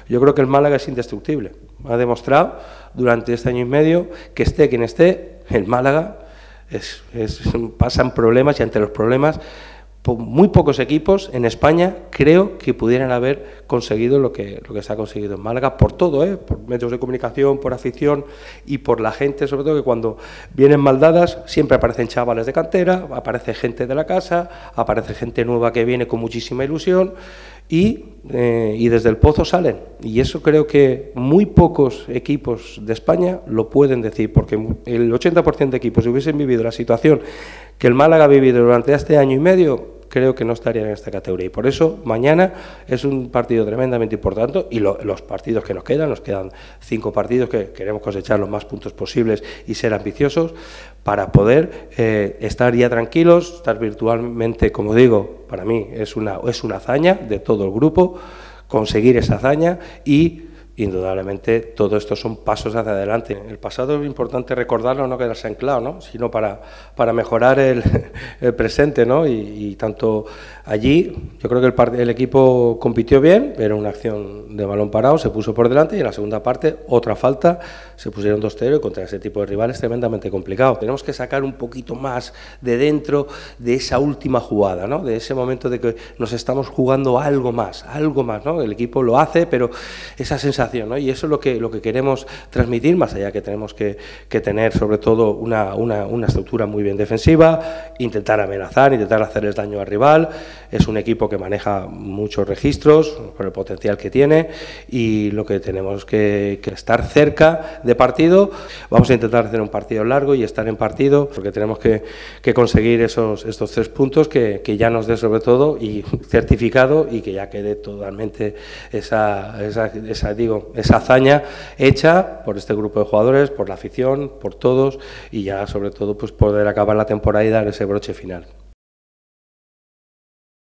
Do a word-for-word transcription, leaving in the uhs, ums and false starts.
Yo creo que el Málaga es indestructible. Ha demostrado durante este año y medio que esté quien esté, el Málaga es, es, pasan problemas y ante los problemas muy pocos equipos en España creo que pudieran haber conseguido lo que, lo que se ha conseguido en Málaga, por todo, ¿eh? Por medios de comunicación, por afición y por la gente, sobre todo que cuando vienen maldadas siempre aparecen chavales de cantera, aparece gente de la casa, aparece gente nueva que viene con muchísima ilusión y, eh, y desde el pozo salen. Y eso creo que muy pocos equipos de España lo pueden decir, porque el ochenta por ciento de equipos, si hubiesen vivido la situación que el Málaga ha vivido durante este año y medio, creo que no estarían en esta categoría. Y por eso mañana es un partido tremendamente importante y lo, los partidos que nos quedan, nos quedan cinco partidos que queremos cosechar los más puntos posibles y ser ambiciosos para poder eh, estar ya tranquilos, estar virtualmente, como digo, para mí es una, es una hazaña de todo el grupo, conseguir esa hazaña y indudablemente todo esto son pasos hacia adelante. El pasado es importante recordarlo, no quedarse anclado, ¿no? Sino para, para mejorar el, el presente, ¿no? Y, y tanto allí, yo creo que el, el equipo compitió bien, era una acción de balón parado, se puso por delante y en la segunda parte otra falta, se pusieron dos cero y contra ese tipo de rivales tremendamente complicado. Tenemos que sacar un poquito más de dentro de esa última jugada, ¿no? De ese momento de que nos estamos jugando algo más, algo más, ¿no? El equipo lo hace, pero esa sensación, ¿no? Y eso es lo que, lo que queremos transmitir, más allá que tenemos que, que tener sobre todo una, una, una estructura muy bien defensiva, intentar amenazar, intentar hacerles daño al rival. Es un equipo que maneja muchos registros por el potencial que tiene y lo que tenemos que, que estar cerca de partido. Vamos a intentar hacer un partido largo y estar en partido porque tenemos que, que conseguir esos, estos tres puntos que, que ya nos dé sobre todo y certificado y que ya quede totalmente esa, esa, esa digo, esa hazaña hecha por este grupo de jugadores, por la afición, por todos y ya sobre todo pues poder acabar la temporada y dar ese broche final.